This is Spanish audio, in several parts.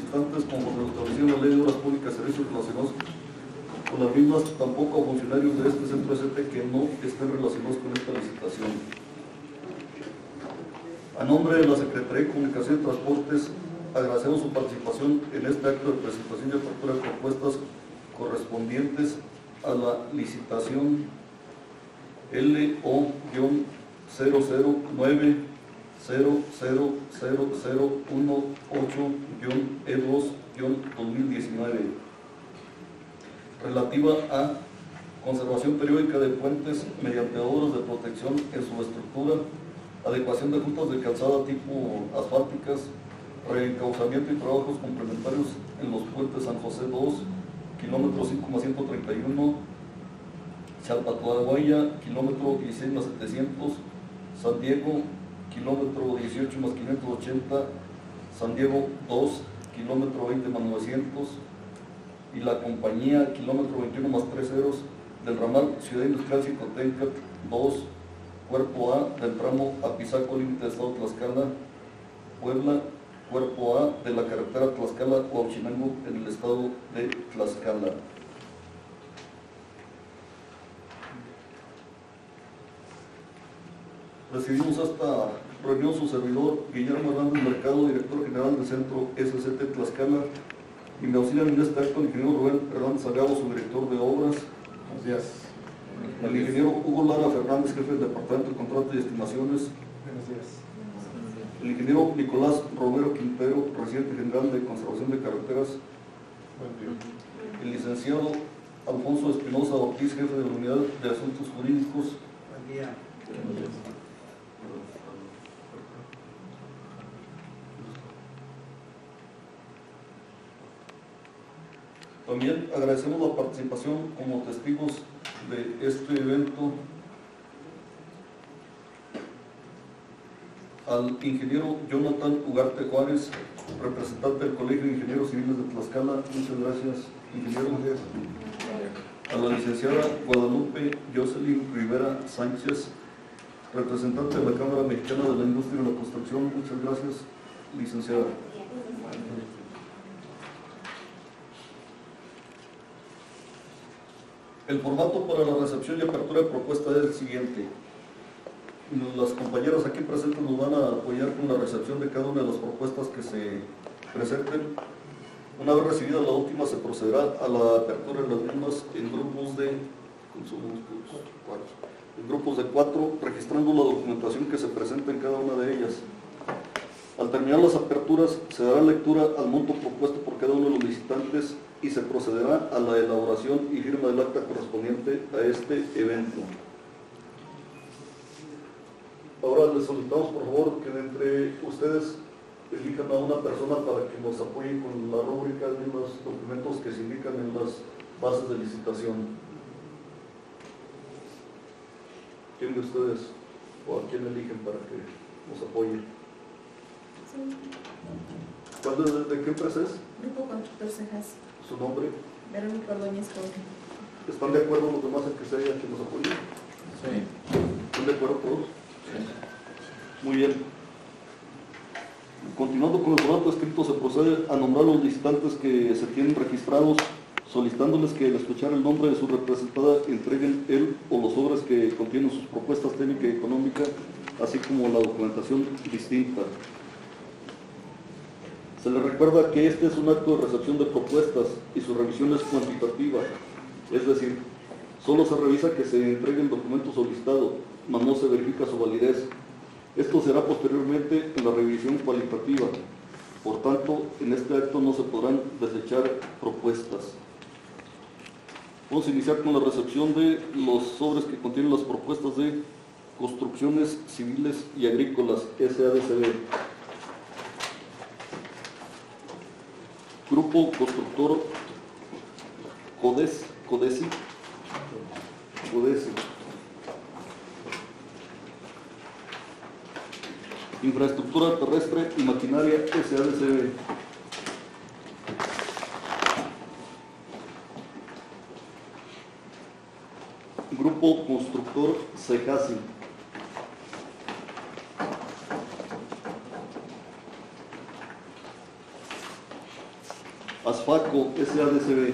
licitantes conforme lo establecido en la Ley de Obras Públicas y Servicios relacionados con las mismas, tampoco a funcionarios de este centro ST que no estén relacionados con esta licitación. A nombre de la Secretaría de Comunicación y Transportes, agradecemos su participación en este acto de presentación y apertura de propuestas correspondientes a la licitación LO-009000018-E2-2019 relativa a conservación periódica de puentes mediante obras de protección en su estructura, adecuación de juntas de calzada tipo asfálticas, reencauzamiento y trabajos complementarios en los puentes San José 2, kilómetro 5+131, Chalpatuaguaya, kilómetro 16+700, San Diego, kilómetro 18+580, San Diego 2, kilómetro 20+900, y la compañía, kilómetro 21+30, del ramal Ciudad Industrial Xicotenca 2, cuerpo A, del tramo Apizaco, límite de estado Tlaxcala, Puebla, cuerpo A de la carretera Tlaxcala-Huachinango en el estado de Tlaxcala. Recibimos esta reunión su servidor Guillermo Hernández Mercado, director general del Centro SCT Tlaxcala, y me auxilian en este acto el ingeniero Rubén Hernández Salgado, su director de obras. Buenos días. El ingeniero Hugo Lara Fernández, jefe del Departamento de Contratos y Estimaciones. Buenos días. El ingeniero Nicolás Romero Quintero, presidente general de Conservación de Carreteras. Buen día. El licenciado Alfonso Espinosa Ortiz, jefe de la Unidad de Asuntos Jurídicos. Buen día. También agradecemos la participación como testigos de este evento al ingeniero Jonathan Ugarte Juárez, representante del Colegio de Ingenieros Civiles de Tlaxcala. Muchas gracias, ingeniero. A la licenciada Guadalupe Jocelyn Rivera Sánchez, representante de la Cámara Mexicana de la Industria de la Construcción. Muchas gracias, licenciada. El formato para la recepción y apertura de propuesta es el siguiente. Las compañeras aquí presentes nos van a apoyar con la recepción de cada una de las propuestas que se presenten. Una vez recibida la última, se procederá a la apertura de las mismas en grupos de 4, registrando la documentación que se presenta en cada una de ellas. Al terminar las aperturas, se dará lectura al monto propuesto por cada uno de los licitantes y se procederá a la elaboración y firma del acta correspondiente a este evento. Ahora les solicitamos por favor que de entre ustedes elijan a una persona para que nos apoye con la rúbrica de los documentos que se indican en las bases de licitación. ¿Quién de ustedes o a quién eligen para que nos apoye? ¿De qué empresa es? Grupo Constructor Cejas. ¿Su nombre? Verónica Ordóñez Jorge. ¿Están de acuerdo los demás en que sea ella quien nos apoye? Sí. ¿Están de acuerdo todos? Sí. Muy bien. Continuando con el formato escrito, se procede a nombrar los licitantes que se tienen registrados, solicitándoles que al escuchar el nombre de su representada entreguen él o los sobres que contienen sus propuestas técnicas y económicas, así como la documentación distinta. Se les recuerda que este es un acto de recepción de propuestas y su revisión es cuantitativa, es decir, solo se revisa que se entregue el documento solicitado, mas no se verifica su validez. Esto será posteriormente en la revisión cualitativa. Por tanto, en este acto no se podrán desechar propuestas. Vamos a iniciar con la recepción de los sobres que contienen las propuestas de Construcciones Civiles y Agrícolas, SADCB. Grupo Constructor Codesi. Infraestructura Terrestre y Maquinaria, SADCB. Grupo Constructor Cejasi. Asfaco SADCB.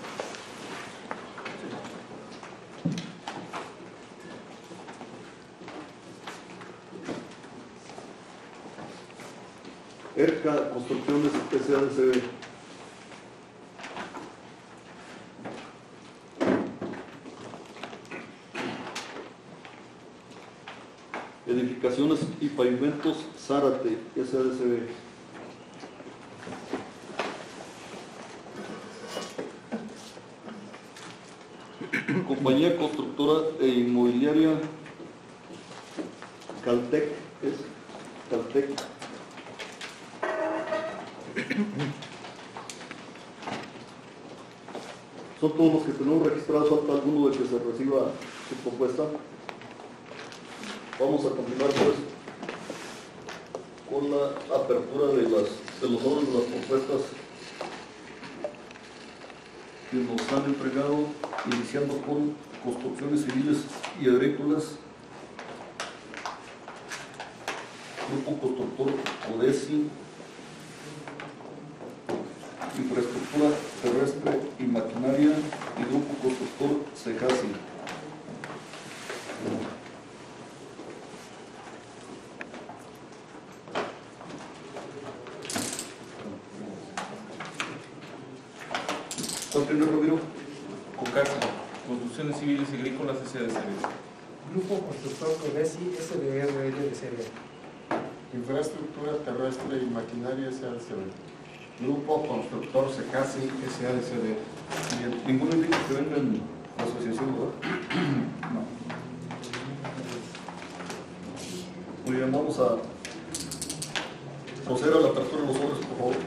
ERCA Construcciones SADCB. Edificaciones y Pavimentos Zárate SADCB. Compañía Constructora e Inmobiliaria Caltech, es Caltech. Son todos los que tenemos registrados. ¿Falta alguno de que se reciba su propuesta? Vamos a continuar pues con la apertura de los sobres de las propuestas que nos han entregado, iniciando con construcciones civiles y agrícolas. Grupo Constructor Odesi, Infraestructura Terrestre y Maquinaria, y Grupo Constructor Cejasi. ¿Cuál primer, Ramiro? COCACO, Construcciones Civiles y Agrícolas SADCB. Grupo Constructor Codesi SDRL de CB. Infraestructura Terrestre y Maquinaria SADCB. Grupo Constructor Secasi SADCB. Bien, ninguno indica que venga en la asociación, ¿verdad? No. Muy bien, vamos a proceder a la apertura de los sobres, por favor.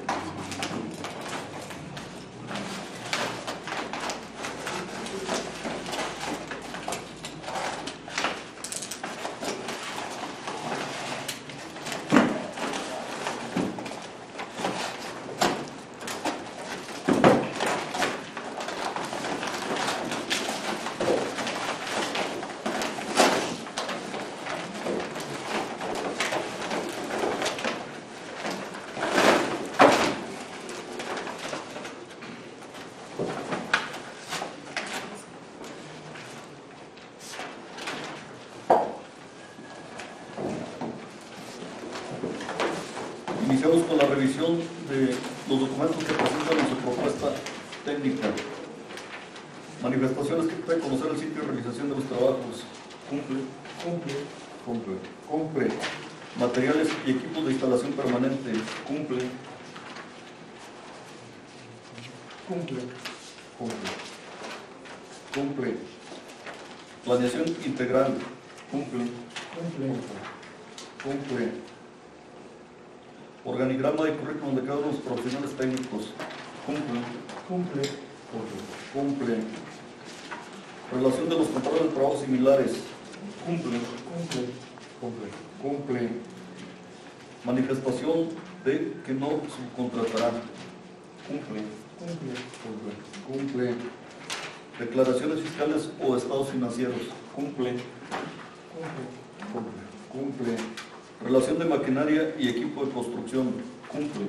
Iniciamos con la revisión de los documentos que presentan en su propuesta técnica. Manifestaciones que puede conocer el sitio de realización de los trabajos. Cumple. Materiales y equipos de instalación permanente. Cumple. Planeación integral. Cumple. Organigrama de currículum de cada uno de los profesionales técnicos. Cumple. Relación de los contratos de trabajo similares. Cumple. Manifestación de que no subcontratará. Cumple. Declaraciones fiscales o estados financieros. Cumple. Relación de maquinaria y equipo de construcción. Cumple.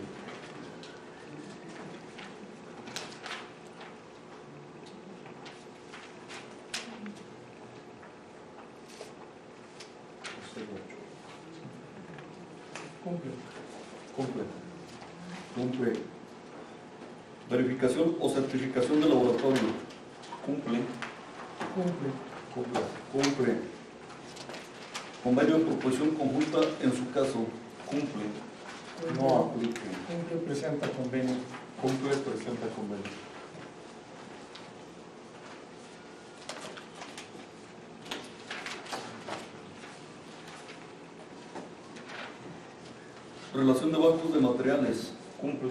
Verificación o certificación de laboratorio. Cumple. Convenio de proposición conjunta en su caso. Cumple. No aplique. Presenta convenio. Relación de bancos de materiales. Cumple.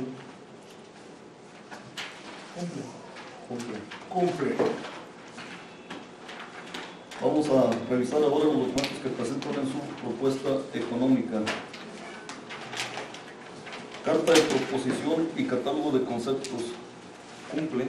Vamos a revisar ahora los documentos que presentan en su propuesta económica. Carta de proposición y catálogo de conceptos. Cumple.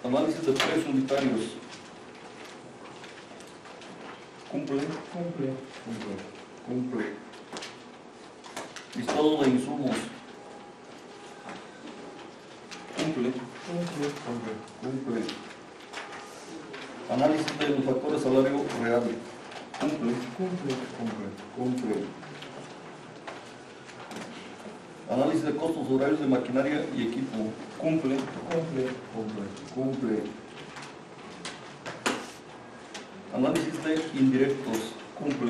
Análisis de precios unitarios. Cumple. Cumple. Cumple. Listado de insumos. Cumple. Cumple. Análisis de los factores salario real. Cumple. Cumple. Análisis de costos horarios de maquinaria y equipo. Cumple. Cumple. Análisis de indirectos. Cumple.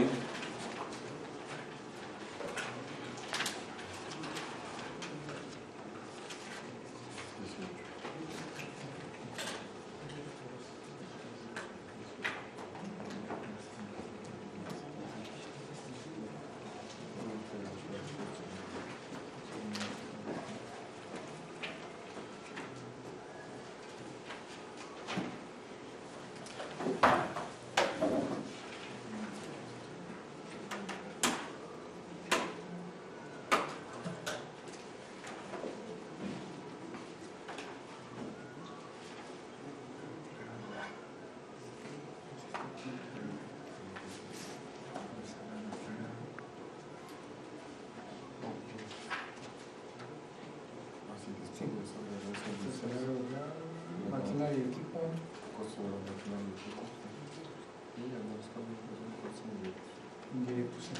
Maquinaria y equipo. Indirecto, sí.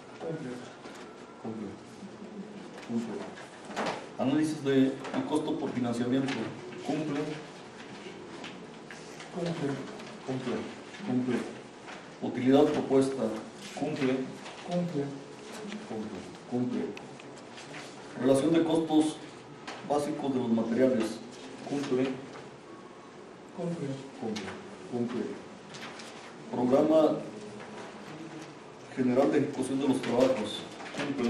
Cumple. Análisis de el costo por financiamiento. Cumple. Cumple. Utilidad propuesta. Cumple. Cumple. Relación de costos básicos de los materiales. Cumple. Programa general de ejecución de los trabajos. Cumple.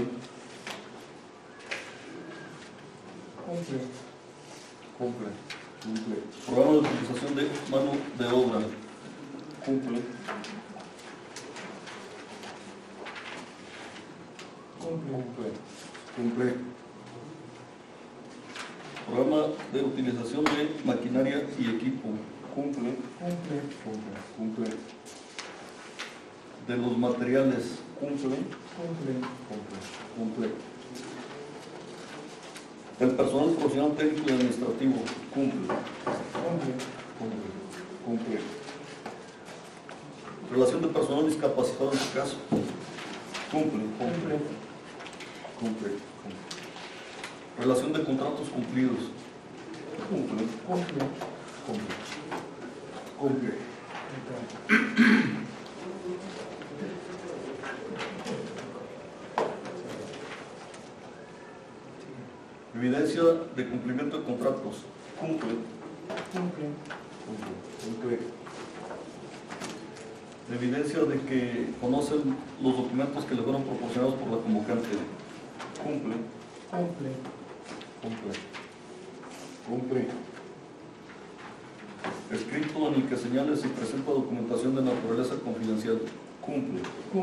Programa de utilización de mano de obra. Cumple. Programa de utilización de maquinaria y equipo. Cumple. De los materiales. Cumple. El personal profesional técnico y administrativo. Cumple. Relación de personal discapacitado en su caso. Cumple. Relación de contratos cumplidos. Cumple. Evidencia de cumplimiento de contratos. Cumple. Evidencia de que conocen los documentos que le fueron proporcionados por la convocante. Cumple. Escrito en el que señale si presenta documentación de naturaleza confidencial. Cumple.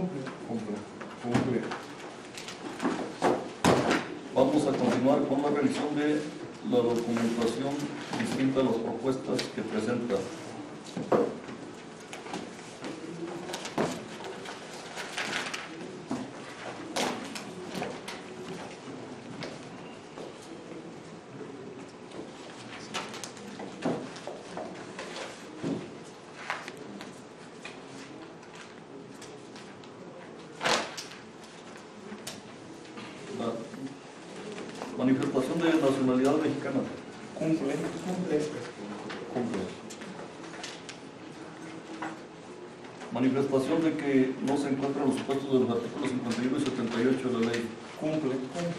Vamos a continuar con la revisión de la documentación distinta a las propuestas que presenta. Manifestación de nacionalidad mexicana. Cumple. Manifestación de que no se encuentran los supuestos de los artículos 51 y 78 de la ley. Cumple.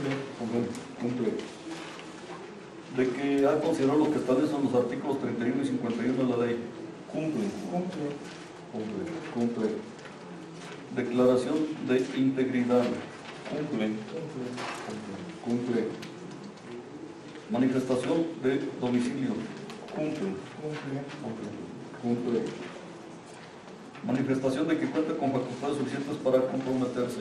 De que ha considerado lo que establecen los artículos 31 y 51 de la ley. Cumple. Declaración de integridad. Cumple. Manifestación de domicilio. Cumple. Manifestación de que cuenta con facultades suficientes para comprometerse.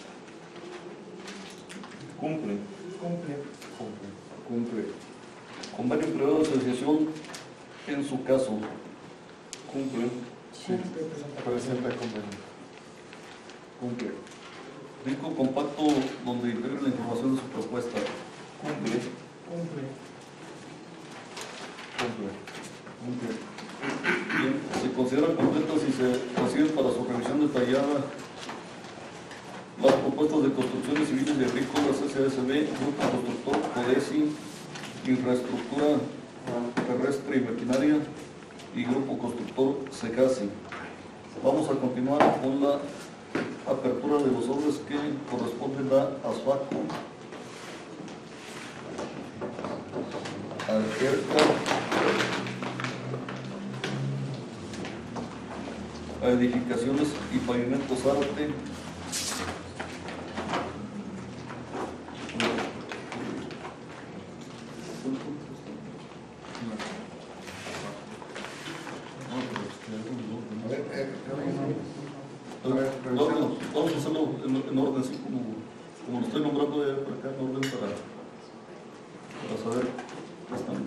Cumple. Convenio privado de asociación, en su caso, cumple. Sí, Presenta convenio. Cumple. Vínculo compacto donde integre la información de su propuesta. Cumple. Cumple. Cumple. Bien, se consideran completas y se reciben para su revisión detallada las propuestas de construcciones civiles y agrícolas SASB, Grupo Constructor, CODESI, Infraestructura Terrestre y Maquinaria y Grupo Constructor SECASI. Vamos a continuar con la apertura de los sobres que corresponden a ASFACO, al ERCA, a Edificaciones y Pavimentos Arte, vamos a hacerlo en orden, así como lo estoy nombrando ya por acá, en orden para saber qué están.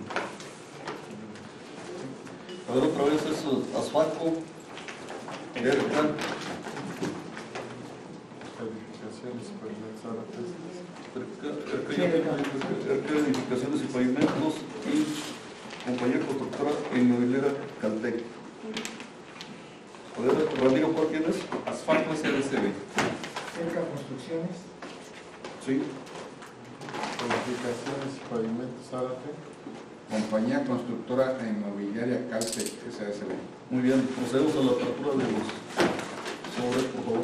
A ver, otra vez es ASFACO, ERCA, Edificaciones y pavimentos árabes. ERCA, Edificaciones y Pavimentos y Compañía Constructora e Inmobiliaria Caltech. A ver, Rodrigo, ¿cuál quién es? Asfalto SLCB. Cerca construcciones. Sí. Edificaciones y pavimentos árabes. Compañía Constructora e Inmobiliaria Caltech SASB. Muy bien, procedemos a la apertura de los sobres, por favor.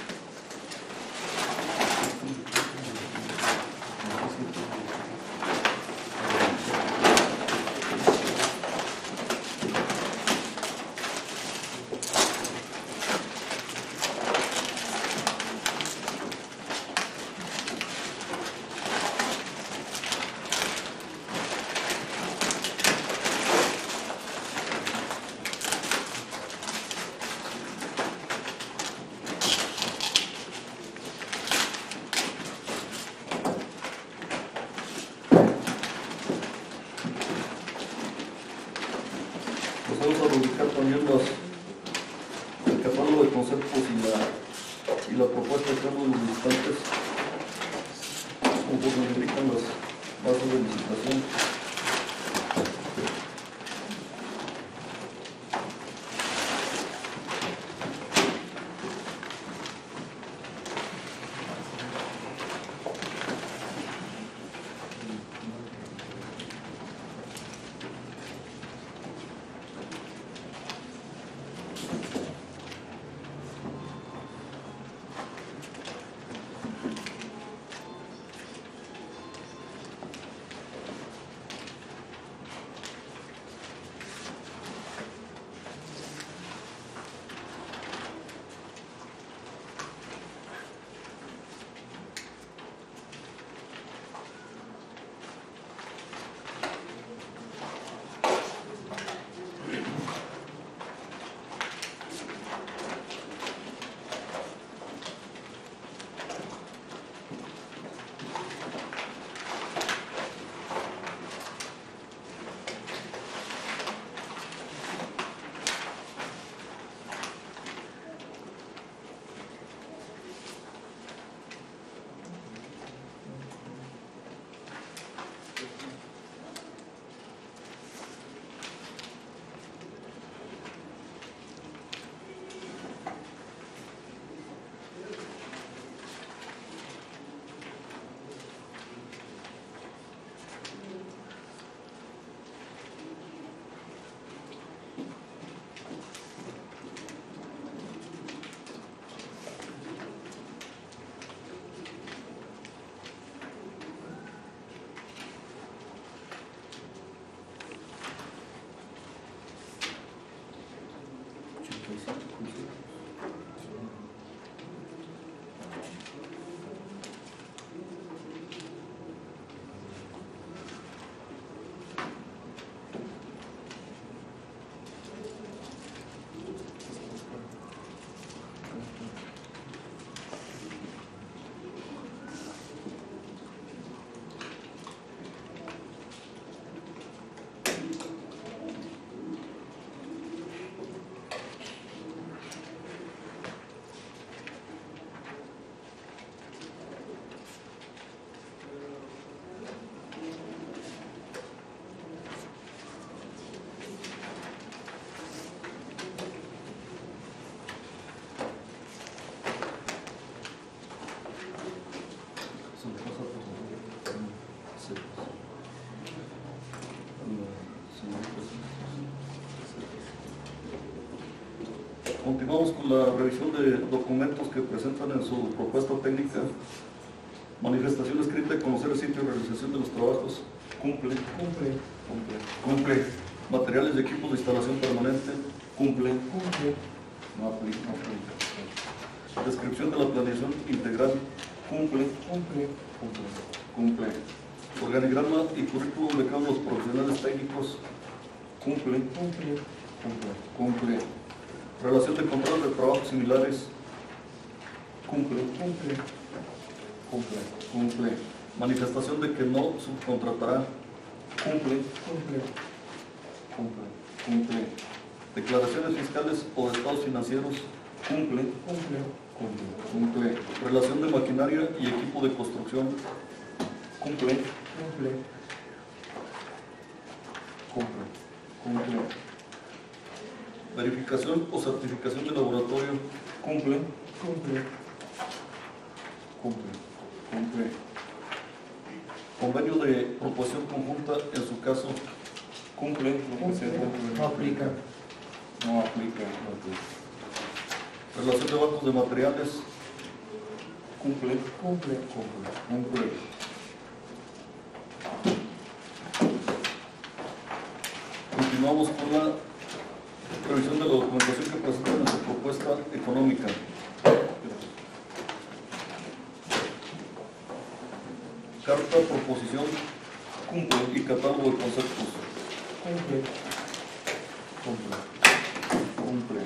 Procedemos a rubricar también el catálogo de conceptos y la propuesta de cada uno de los licitantes conforme indican las bases de licitación. Continuamos con la revisión de documentos que presentan en su propuesta técnica. Manifestación escrita de conocer el sitio de realización de los trabajos. Cumple. Cumple. Cumple. Materiales y equipos de instalación permanente. Cumple. Cumple. No aplica. Descripción de la planeación integral. Cumple. Cumple. Cumple. Organigrama y currículum de cada uno de los profesionales técnicos. Cumple. Cumple. Cumple. Relación de contratos de trabajo similares. Cumple. Cumple. Cumple. Manifestación de que no subcontratará. Cumple. Cumple. Cumple. Declaraciones fiscales o de estados financieros. Cumple. Cumple. Cumple. Relación de maquinaria y equipo de construcción. Cumple. Cumple. Cumple. Verificación o certificación de laboratorio. Cumple. Cumple. Cumple. Convenio de proposición conjunta en su caso. Cumple. No aplica. No aplica. Relación de bancos de materiales. Cumple. Cumple. Cumple. Continuamos con la revisión de la documentación que presenta en su propuesta económica. Carta, proposición, cumple y catálogo de conceptos. Cumple. Cumple.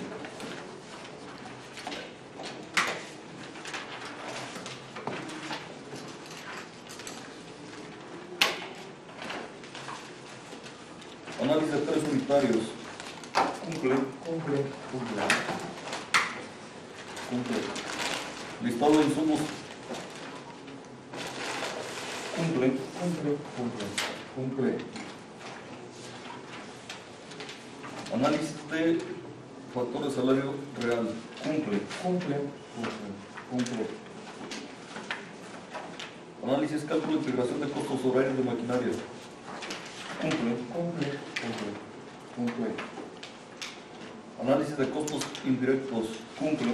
Análisis de tres unitarios. Cumple. Cumple. Cumple. Listado de insumos. Cumple. Cumple. Análisis de factor de salario real. Cumple. Cumple. Análisis, cálculo de integración de costos horarios de maquinaria. Cumple. Cumple. Análisis de costos indirectos. Cumple.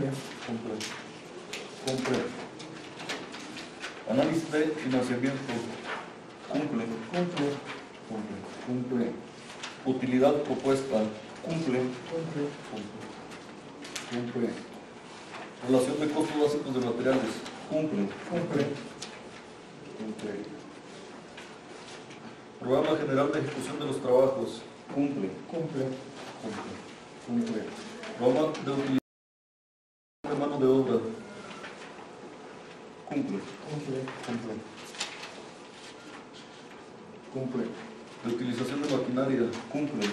Cumple. Análisis de financiamiento. Cumple. Cumple. Utilidad propuesta. Cumple. Cumple. Relación de costos básicos de materiales. Cumple. Cumple. Programa general de ejecución de los trabajos. Cumple. Cumple. Programa de utilización de mano de obra. Cumple. De utilización de maquinaria. Cumple.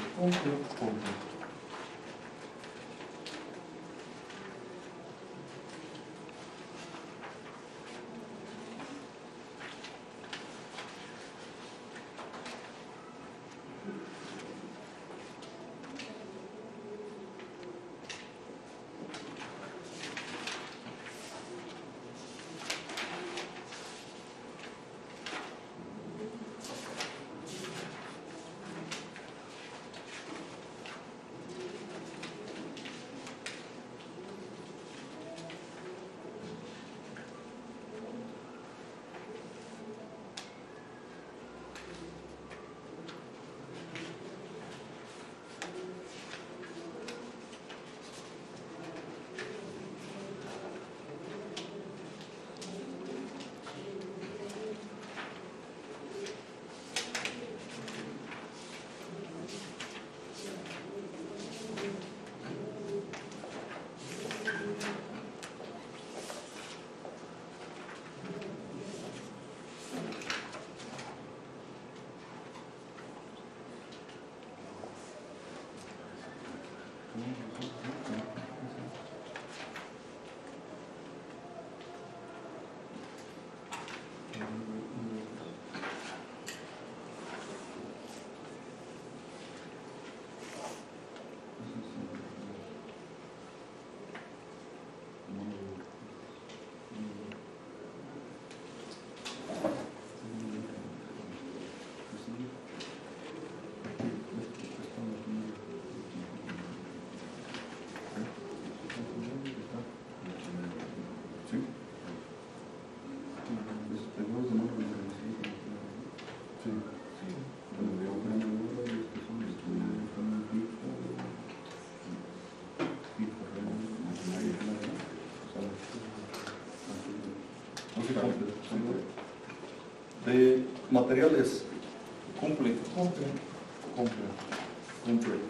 De materiales, Cumple. Cumple. Cumple.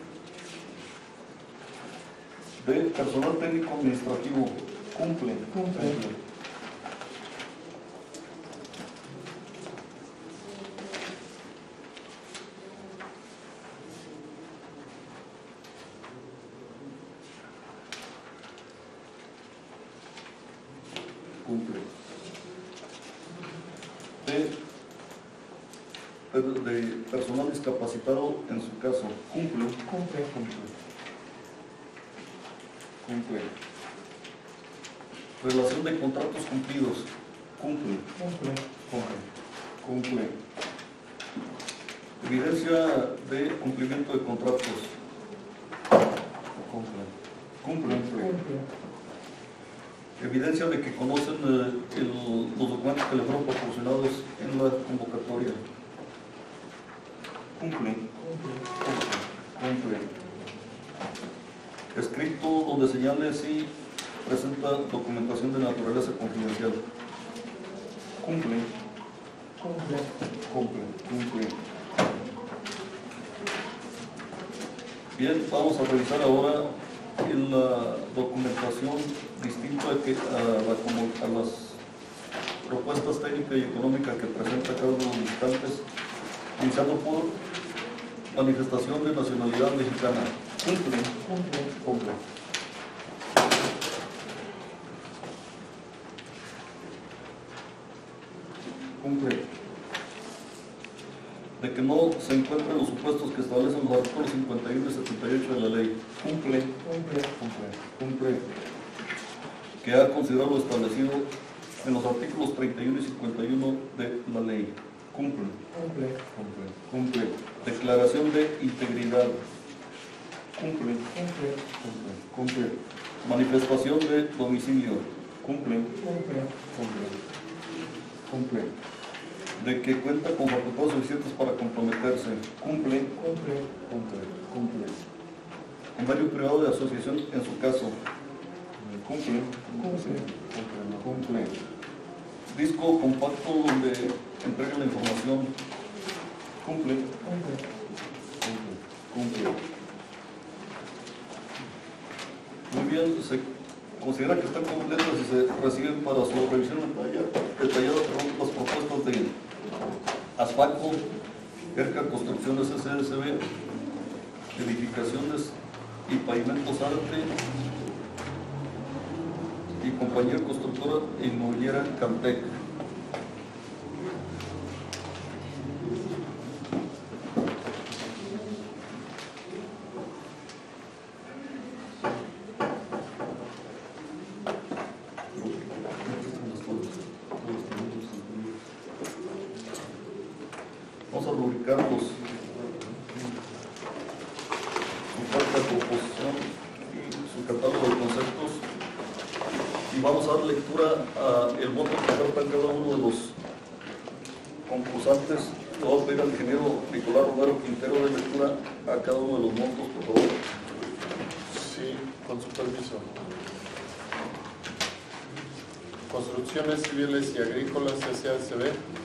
de personal técnico administrativo, Cumple. Cumple. Cumple. De personal discapacitado en su caso, Cumple. Cumple. Cumple. relación de contratos cumplidos, Cumple. Cumple. Cumple. evidencia de cumplimiento de contratos, Cumple. Cumple. evidencia de que conocen los documentos que le fueron proporcionados en la convocatoria, Cumple. Cumple. escrito donde señale si presenta documentación de naturaleza confidencial, Cumple. Cumple. Bien, vamos a revisar ahora la documentación distinta a las propuestas técnicas y económicas que presenta cada uno de los licitantes, iniciando por manifestación de nacionalidad mexicana. Cumple. Cumple. Cumple. De que no se encuentran los supuestos que establecen los artículos 51 y 78 de la ley, Cumple. Cumple. que ha considerado lo establecido en los artículos 31 y 51 de la ley. Cumple. Cumple. Declaración de integridad, Cumple. Cumple. manifestación de domicilio, Cumple. Cumple. de que cuenta con facultades suficientes para comprometerse, Cumple. Cumple. convenio privado de asociación en su caso, Cumple. Cumple. disco compacto donde entrega la información, Cumple. Cumple. muy bien, se considera que están completas y se reciben para su revisión detallada las propuestas de Asfaco, ERCA Construcciones SSB, Edificaciones y Pavimentos Arte y Compañía Constructora e Inmobiliaria Cantec. Vamos a rubricarlos, su falta de composición y su catálogo de conceptos, y vamos a dar lectura al voto que oferta cada uno de los concursantes. Le voy a pedir al ingeniero Nicolás Romero Quintero de lectura a cada uno de los montos, por favor. Sí, con su permiso. Construcciones Civiles y Agrícolas SACB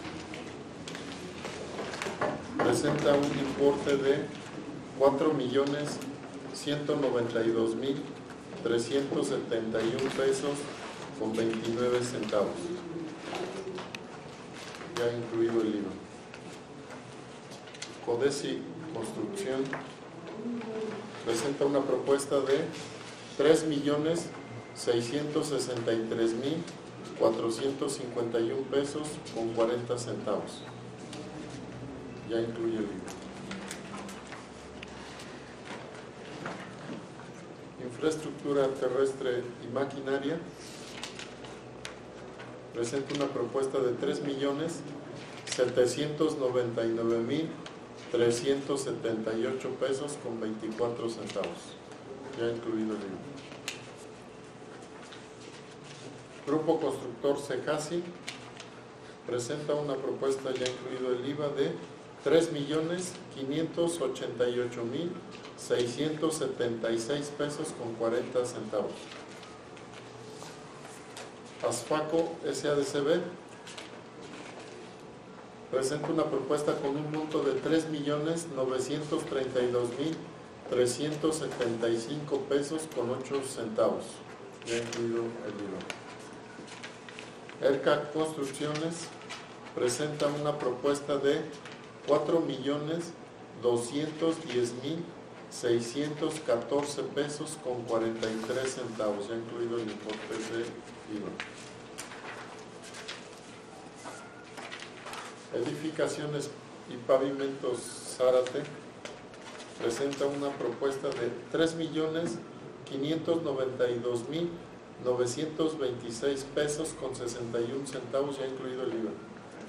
presenta un importe de 4.192.371 pesos con 29 centavos, ya incluido el IVA. Codesi Construcción presenta una propuesta de 3.663.451 pesos con 40 centavos, ya incluye el IVA. Infraestructura terrestre y maquinaria presenta una propuesta de 3.799.378 pesos con 24 centavos, ya incluido el IVA. Grupo Constructor Cejasi presenta una propuesta, ya incluido el IVA, de 3.588.676 pesos con 40 centavos. Asfaco SADCB presenta una propuesta con un monto de 3.932.375 pesos con 8 centavos, ya incluido el IVA. ERCA Construcciones presenta una propuesta de 4.210.614 pesos con 43 centavos, ya incluido el importe de IVA. Edificaciones y Pavimentos Zárate presenta una propuesta de 3.592.926 pesos con 61 centavos, ya incluido el IVA.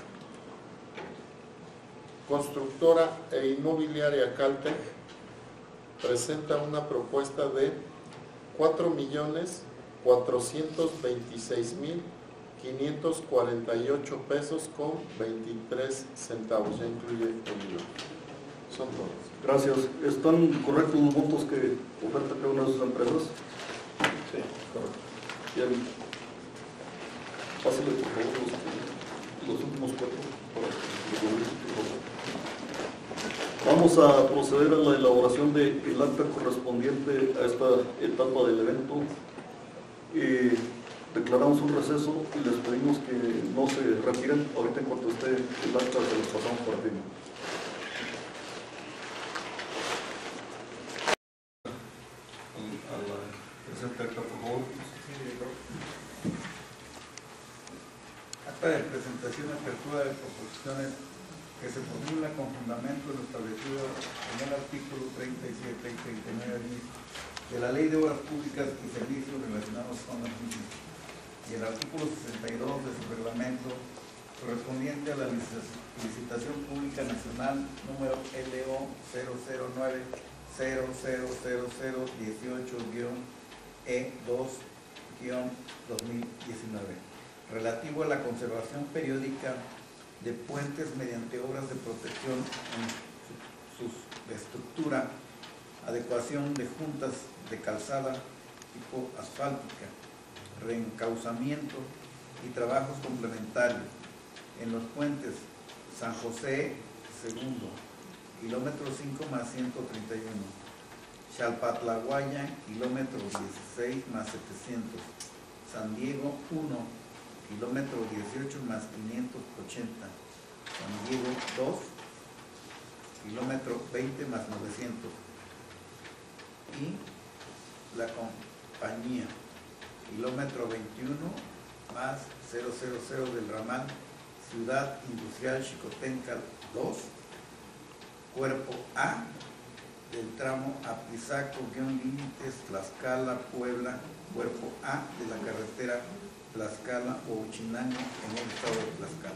Constructora e Inmobiliaria Caltech presenta una propuesta de 4.426.548 pesos con 23 centavos, ya incluye el IVA. Son todos. Gracias. ¿Están correctos los montos que oferta cada una de sus empresas? Sí, correcto. Bien. Pásale por favor los últimos cuatro. Vamos a proceder a la elaboración del acta correspondiente a esta etapa del evento. Declaramos un receso y les pedimos que no se retiren. Ahorita en cuanto esté el acta se los pasamos por ti. A la presente acta, por favor. Acta de presentación y apertura de proposiciones que se formula con fundamento en lo establecido en el artículo 37 y 39 de la Ley de Obras Públicas y Servicios relacionados con las mismas, y el artículo 62 de su reglamento correspondiente a la licitación pública nacional número LO 009-000018-E2-2019, relativo a la conservación periódica de puentes mediante obras de protección en su estructura, adecuación de juntas de calzada tipo asfáltica, reencauzamiento y trabajos complementarios en los puentes San José II, kilómetro 5 más 131, Xalpatlahuaya, kilómetro 16 más 700, San Diego 1, kilómetro 18 más 580, San Diego 2, kilómetro 20 más 900, y la compañía, kilómetro 21 más 000 del ramal Ciudad Industrial Xicotenca 2, cuerpo A, del tramo Apizaco-Límites, Tlaxcala, Puebla, cuerpo A de la carretera Tlaxcala o Uchinango en el estado de Tlaxcala.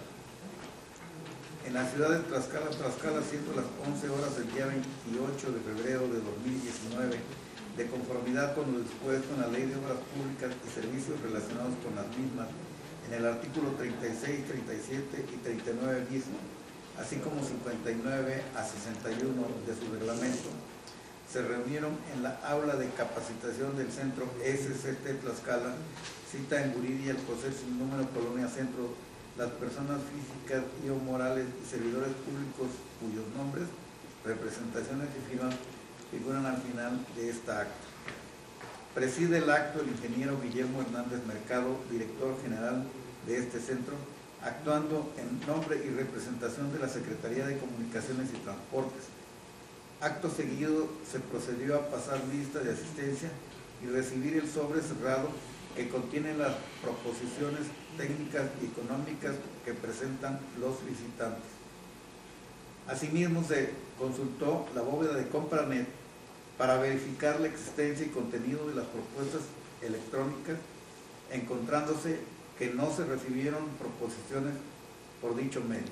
En la ciudad de Tlaxcala, siendo las 11 horas del día 28 de febrero de 2019, de conformidad con lo dispuesto en la Ley de Obras Públicas y Servicios relacionados con las mismas, en el artículo 36, 37 y 39 mismo, así como 59 a 61 de su reglamento, se reunieron en la aula de capacitación del centro SCT Tlaxcala, cita en Guridia, el proceso sin número, Colonia Centro, las personas físicas y o morales y servidores públicos cuyos nombres, representaciones y firmas figuran al final de esta acta. Preside el acto el ingeniero Guillermo Hernández Mercado, director general de este centro, actuando en nombre y representación de la Secretaría de Comunicaciones y Transportes. Acto seguido se procedió a pasar lista de asistencia y recibir el sobre cerrado que contiene las proposiciones técnicas y económicas que presentan los licitantes. Asimismo, se consultó la bóveda de Compranet para verificar la existencia y contenido de las propuestas electrónicas, encontrándose que no se recibieron proposiciones por dicho medio.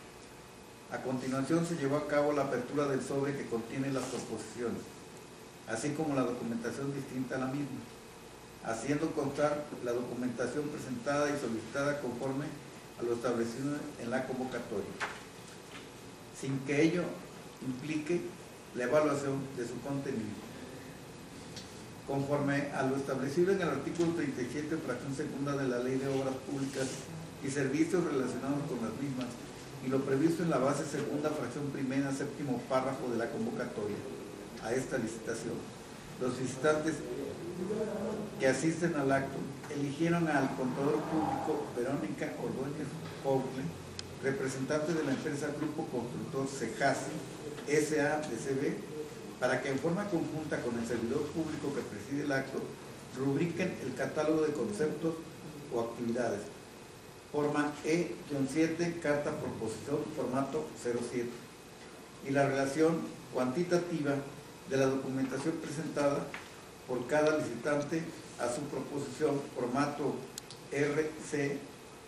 A continuación se llevó a cabo la apertura del sobre que contiene las proposiciones, así como la documentación distinta a la misma, haciendo constar la documentación presentada y solicitada conforme a lo establecido en la convocatoria, sin que ello implique la evaluación de su contenido. Conforme a lo establecido en el artículo 37, fracción segunda de la Ley de Obras Públicas y Servicios relacionados con las mismas, y lo previsto en la base segunda, fracción primera, séptimo párrafo de la convocatoria a esta licitación. Los visitantes que asisten al acto eligieron al contador público Verónica Ordóñez Couple, representante de la empresa Grupo Constructor Cejasi S.A.D.C.B., para que en forma conjunta con el servidor público que preside el acto rubriquen el catálogo de conceptos o actividades. Forma E-7, carta proposición, formato 07, y la relación cuantitativa de la documentación presentada por cada licitante a su proposición, formato RCDP.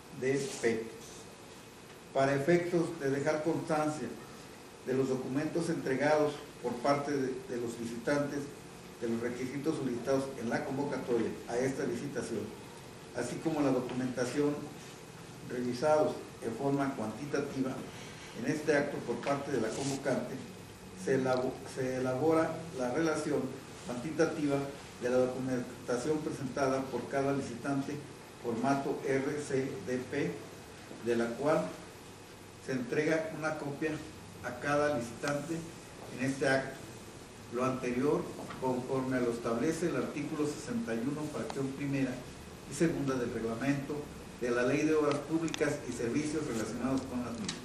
Para efectos de dejar constancia de los documentos entregados por parte de los licitantes, de los requisitos solicitados en la convocatoria a esta licitación, así como la documentación revisados en forma cuantitativa en este acto por parte de la convocante, se elabora la relación cuantitativa de la documentación presentada por cada licitante, formato RCDP, de la cual se entrega una copia a cada licitante en este acto. Lo anterior, conforme a lo establece el artículo 61, fracción primera y segunda del reglamento de la Ley de Obras Públicas y Servicios relacionados con las mismas.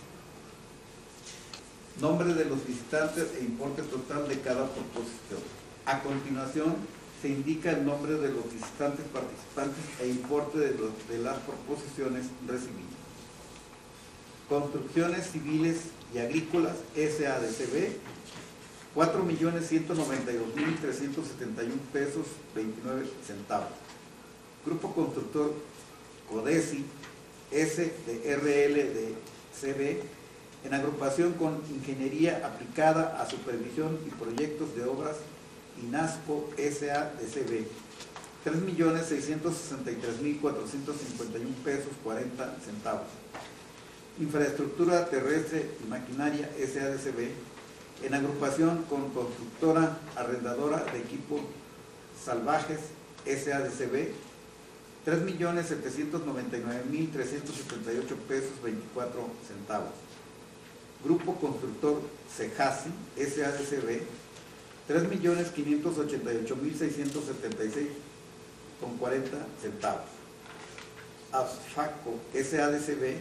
Nombre de los visitantes e importe total de cada proposición. A continuación, se indica el nombre de los visitantes participantes e importe de las proposiciones recibidas. Construcciones Civiles y Agrícolas S.A.D.C.B., 4.192.371 pesos 29 centavos. Grupo Constructor Codesi S.D.R.L. de C.B., en agrupación con Ingeniería Aplicada a Supervisión y Proyectos de Obras INASCO S.A.D.C.B., 3.663.451 pesos 40 centavos. Infraestructura Terrestre y Maquinaria S.A.D.C.B., en agrupación con Constructora Arrendadora de Equipos Salvajes S.A.D.C.B., 3.799.378 pesos 24 centavos. Grupo Constructor Cejasi S.A.D.C.B., 3.588.676 con 40 centavos. ASFACO S.A.D.C.B.,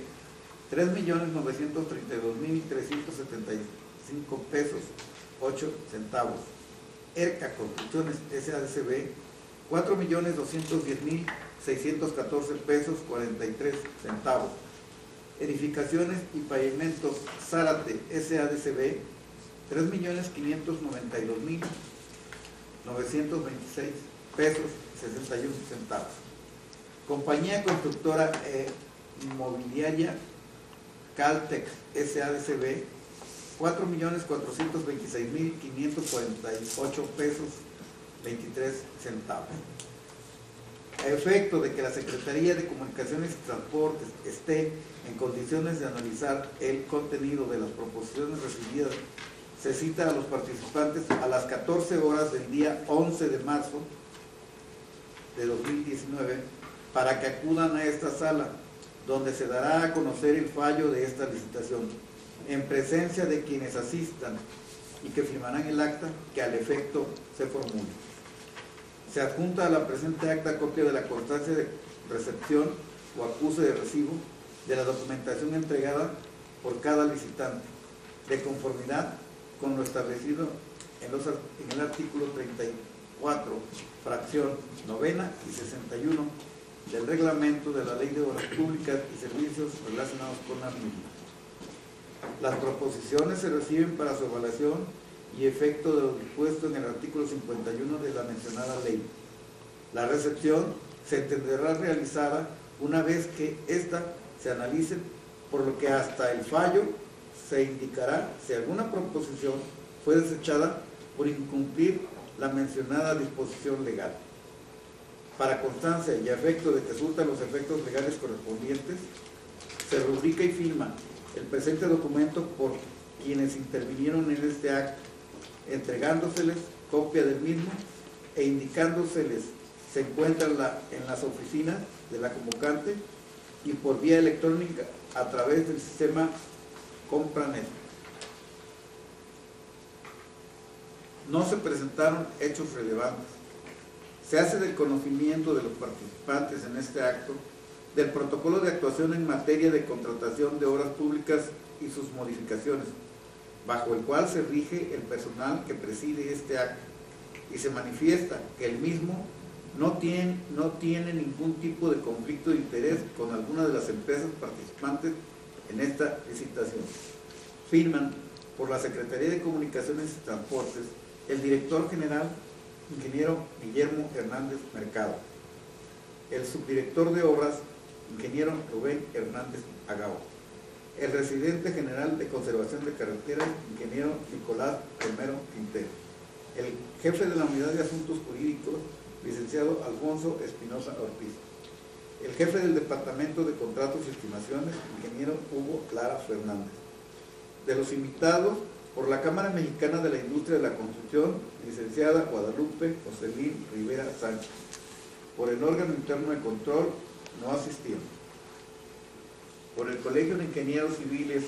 3.932.375 pesos 8 centavos. ERCA Construcciones S.A.D.C.B., 4.210.614 pesos 43 centavos. Edificaciones y Pavimentos Zárate S.A.D.C.B., 3.592.926 pesos 61 centavos. Compañía Constructora Inmobiliaria Caltex S.A.D.C.B., 4.426.548 pesos 23 centavos. A efecto de que la Secretaría de Comunicaciones y Transportes esté en condiciones de analizar el contenido de las proposiciones recibidas, se cita a los participantes a las 14 horas del día 11 de marzo de 2019 para que acudan a esta sala, donde se dará a conocer el fallo de esta licitación, en presencia de quienes asistan y que firmarán el acta que al efecto se formule. Se adjunta a la presente acta copia de la constancia de recepción o acuse de recibo de la documentación entregada por cada licitante, de conformidad con lo establecido en el artículo 34, fracción novena y 61 del reglamento de la Ley de Obras Públicas y Servicios relacionados con la misma. Las proposiciones se reciben para su evaluación y efecto de lo dispuesto en el artículo 51 de la mencionada ley. La recepción se entenderá realizada una vez que ésta se analice, por lo que hasta el fallo se indicará si alguna proposición fue desechada por incumplir la mencionada disposición legal. Para constancia y a efecto de que surtan los efectos legales correspondientes, se rubrica y firma el presente documento por quienes intervinieron en este acto, entregándoseles copia del mismo e indicándoseles se encuentra en las oficinas de la convocante y por vía electrónica a través del sistema Compranet. No se presentaron hechos relevantes. Se hace del conocimiento de los participantes en este acto del protocolo de actuación en materia de contratación de obras públicas y sus modificaciones, bajo el cual se rige el personal que preside este acto, y se manifiesta que el mismo no tiene ningún tipo de conflicto de interés con alguna de las empresas participantes en esta licitación. Firman por la Secretaría de Comunicaciones y Transportes el director general, ingeniero Guillermo Hernández Mercado, el subdirector de obras, ingeniero Rubén Hernández Agao, el residente general de conservación de carreteras, ingeniero Nicolás Romero Quintero, el jefe de la unidad de asuntos jurídicos, licenciado Alfonso Espinosa Ortiz, el jefe del departamento de contratos y estimaciones, ingeniero Hugo Lara Fernández. De los invitados, por la Cámara Mexicana de la Industria de la Construcción, licenciada Guadalupe Joselín Rivera Sánchez. Por el órgano interno de control no asistieron. Por el Colegio de Ingenieros Civiles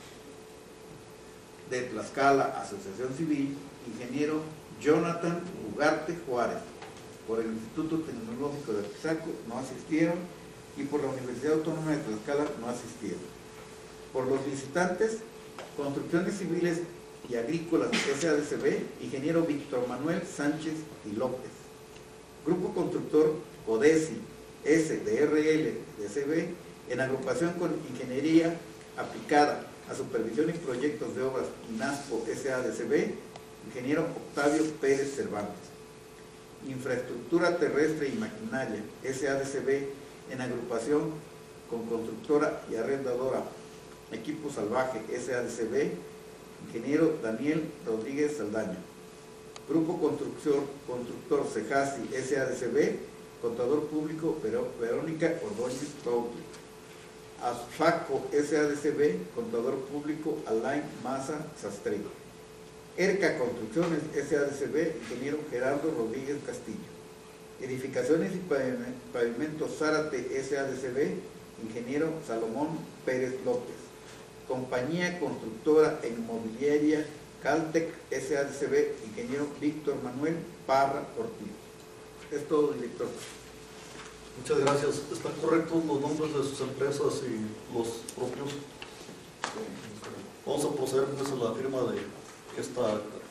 de Tlaxcala, Asociación Civil, ingeniero Jonathan Ugarte Juárez. Por el Instituto Tecnológico de Apizaco no asistieron, y por la Universidad Autónoma de Tlaxcala no asistieron. Por los visitantes, Construcciones Civiles y Agrícolas SADCB, ingeniero Víctor Manuel Sánchez y López. Grupo Constructor CODESI SDRL de CB, en agrupación con Ingeniería Aplicada a Supervisión y Proyectos de Obras INASPO SADCB, ingeniero Octavio Pérez Cervantes. Infraestructura Terrestre y Maquinaria SADCB, en agrupación con Constructora y Arrendadora Equipo Salvaje SADCB, ingeniero Daniel Rodríguez Saldaña. Grupo Constructor Cejasi SADCB, contador público Verónica Ordóñez Toutli. Asfaco SADCB, contador público Alain Maza Sastrego. ERCA Construcciones SADCB, ingeniero Gerardo Rodríguez Castillo. Edificaciones y Pavimentos Zárate SADCB, ingeniero Salomón Pérez López. Compañía Constructora e Inmobiliaria Caltec SADCB, ingeniero Víctor Manuel Parra Ortiz. Es todo, director. Muchas gracias. ¿Están correctos los nombres de sus empresas y los propios? Vamos a proceder pues a la firma de esta